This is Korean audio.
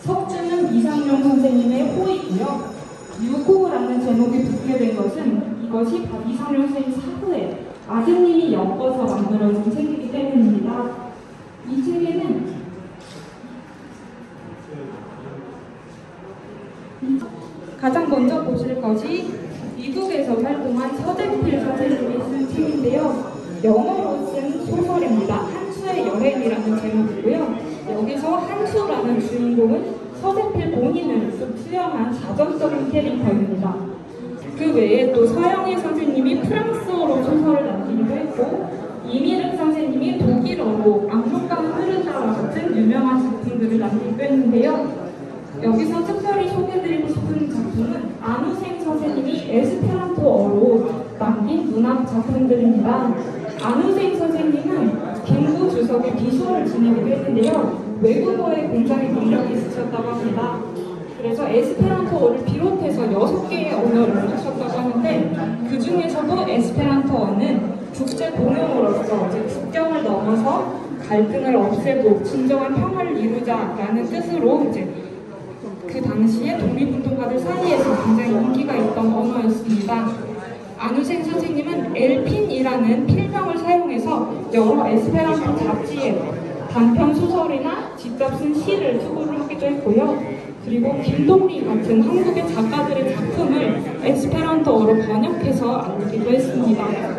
석주는 이상용 선생님의 호이고요. 유고라는 제목이 붙게 된 것은 이것이 이상용 선생님 사후에 아드님이 엮어서 만들어진 책이기 때문입니다. 이 책에는 가장 먼저 보실 것이 미국에서 활동한 서재필 선생님이 쓴 책인데요. 영어로 쓴 소설입니다. 한수의 여행이라는 제목이고요. 여기서 한수라는 주인공은 서재필 본인을 수영한 자전적인 캐릭터입니다. 그 외에 또 서영희 선생님이 프랑스어로 소설을 남기기도 했고, 이미륵 선생님이 독일어로 악몽과는 흐르다와 같은 유명한 작품들을 남기기도 했는데요. 여기서 특별히 소개해드리고 싶은 작품은 안우생 선생님이 에스페란토어로 남긴 문학 작품들입니다. 안우생 선생님은 김구 주석의 비서를 지내기도 했는데요. 외국어에 굉장히 능력이 있으셨다고 합니다. 그래서 에스페란토어를 비롯해서 6개의 언어를 하셨다고 하는데, 그 중에서도 에스페란토어는 국제 공용어로서 국경을 넘어서 갈등을 없애고 진정한 평화를 이루자라는 뜻으로 그 당시에 독립운동가들 사이에서 굉장히 인기가 있던 언어였습니다. 안우생 선생님은 엘핀이라는 필명을 사용해서 여러 에스페란토 잡지에 단편 소설이나 직접 쓴 시를 수고를 하기도 했고요. 그리고 김동리 같은 한국의 작가들의 작품을 에스페란토어로 번역해서 알리기도 했습니다.